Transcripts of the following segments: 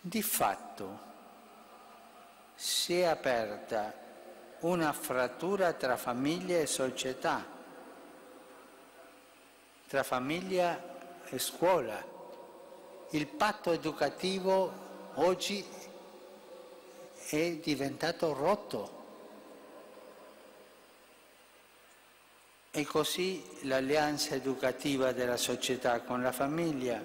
Di fatto si è aperta una frattura tra famiglia e società, tra famiglia e scuola. Il patto educativo oggi è diventato rotto. E così l'alleanza educativa della società con la famiglia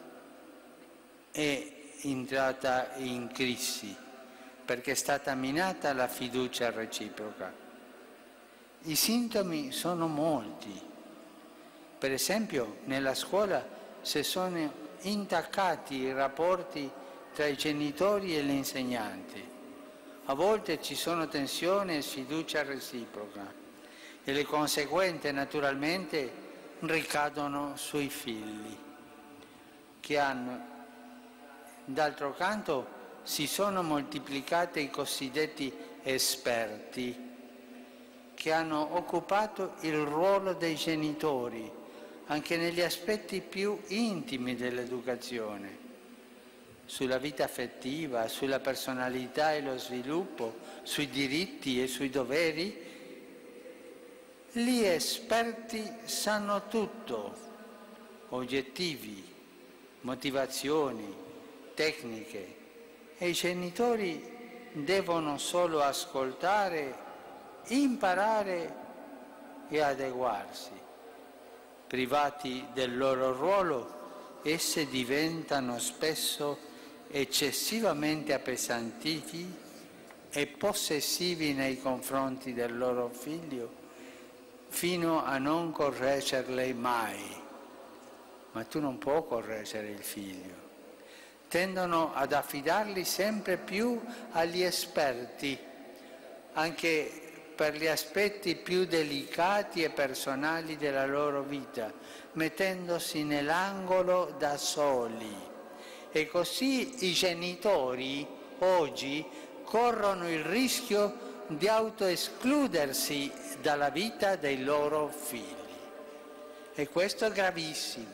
è entrata in crisi, perché è stata minata la fiducia reciproca. I sintomi sono molti. Per esempio, nella scuola si sono intaccati i rapporti tra i genitori e gli insegnanti. A volte ci sono tensioni e sfiducia reciproca e le conseguenze naturalmente ricadono sui figli, che hanno. D'altro canto si sono moltiplicati i cosiddetti esperti, che hanno occupato il ruolo dei genitori anche negli aspetti più intimi dell'educazione, sulla vita affettiva, sulla personalità e lo sviluppo, sui diritti e sui doveri. Gli esperti sanno tutto, oggettivi, motivazioni, tecniche, e i genitori devono solo ascoltare, imparare e adeguarsi. Privati del loro ruolo, esse diventano spesso eccessivamente appesantiti e possessivi nei confronti del loro figlio, fino a non correggerle mai. Ma tu non puoi correggere il figlio. Tendono ad affidarli sempre più agli esperti, anche per gli aspetti più delicati e personali della loro vita, mettendosi nell'angolo da soli. E così i genitori oggi corrono il rischio di autoescludersi dalla vita dei loro figli. E questo è gravissimo.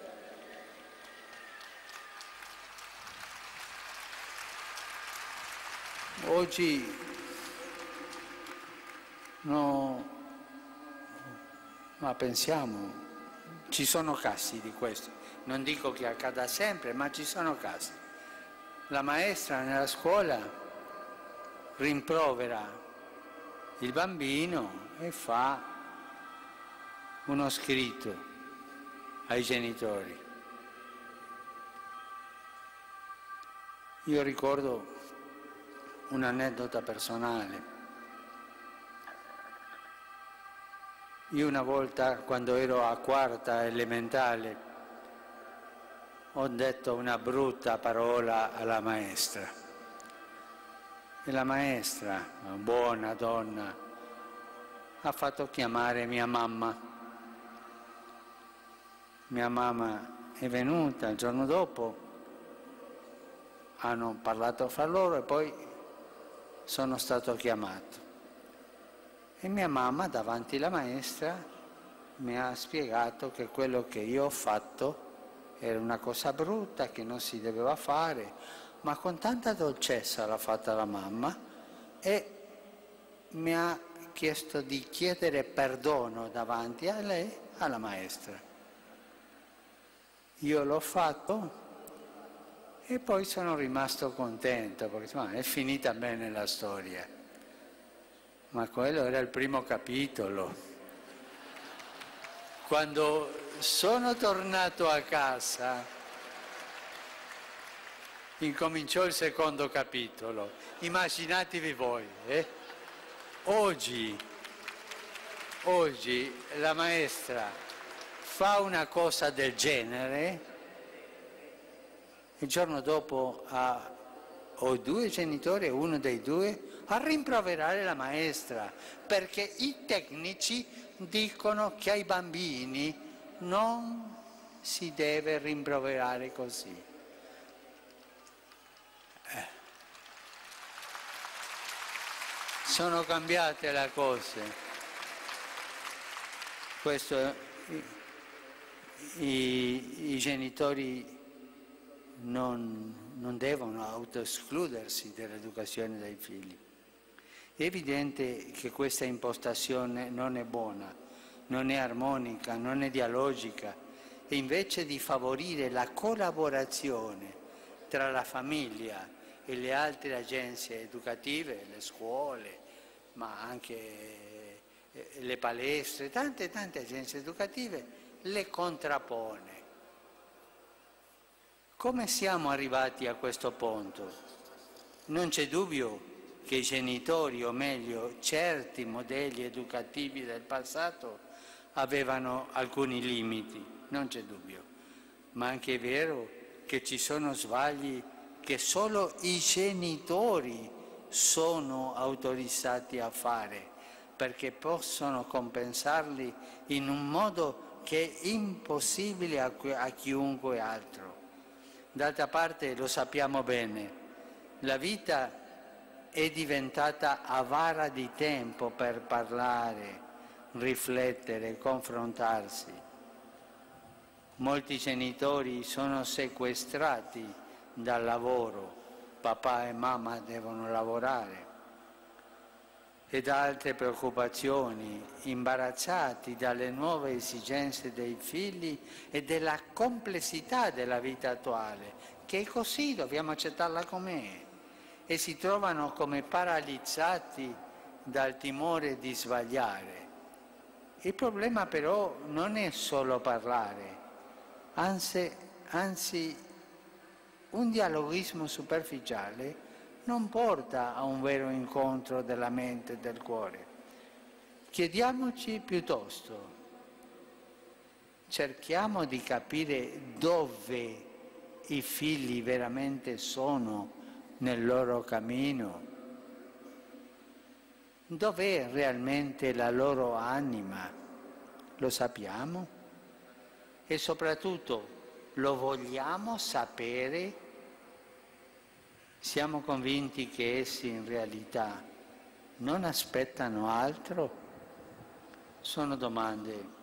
Oggi no, ma pensiamo, ci sono casi di questo. Non dico che accada sempre, ma ci sono casi. La maestra nella scuola rimprovera il bambino e fa uno scritto ai genitori. Io ricordo un'aneddota personale. Io una volta, quando ero a quarta elementare, ho detto una brutta parola alla maestra. E la maestra, una buona donna, ha fatto chiamare mia mamma. Mia mamma è venuta il giorno dopo, hanno parlato fra loro e poi sono stato chiamato. E mia mamma, davanti alla maestra, mi ha spiegato che quello che io ho fatto era una cosa brutta, che non si doveva fare, ma con tanta dolcezza l'ha fatta la mamma e mi ha chiesto di chiedere perdono davanti a lei, alla maestra. Io l'ho fatto e poi sono rimasto contento, perché insomma, è finita bene la storia. Ma quello era il primo capitolo. Quando sono tornato a casa, incominciò il secondo capitolo. Immaginatevi voi, Oggi la maestra fa una cosa del genere, il giorno dopo ho due genitori, uno dei due, a rimproverare la maestra, perché i tecnici dicono che ai bambini non si deve rimproverare così. Sono cambiate le cose. Questo i genitori non non devono autoescludersi dall'educazione dei figli. È evidente che questa impostazione non è buona, non è armonica, non è dialogica, e invece di favorire la collaborazione tra la famiglia e le altre agenzie educative, le scuole, ma anche le palestre, tante agenzie educative, le contrappone. Come siamo arrivati a questo punto? Non c'è dubbio che i genitori, o meglio, certi modelli educativi del passato avevano alcuni limiti, non c'è dubbio, ma anche è vero che ci sono sbagli che solo i genitori sono autorizzati a fare, perché possono compensarli in un modo che è impossibile a chiunque altro. D'altra parte lo sappiamo bene, la vita è diventata avara di tempo per parlare, riflettere, confrontarsi. Molti genitori sono sequestrati dal lavoro, papà e mamma devono lavorare, e da altre preoccupazioni, imbarazzati dalle nuove esigenze dei figli e della complessità della vita attuale, che è così, dobbiamo accettarla com'è, e si trovano come paralizzati dal timore di sbagliare. Il problema però non è solo parlare, anzi un dialogismo superficiale non porta a un vero incontro della mente e del cuore. Chiediamoci piuttosto, cerchiamo di capire dove i figli veramente sono nel loro cammino, dov'è realmente la loro anima, lo sappiamo? E soprattutto lo vogliamo sapere? Siamo convinti che essi in realtà non aspettano altro? Sono domande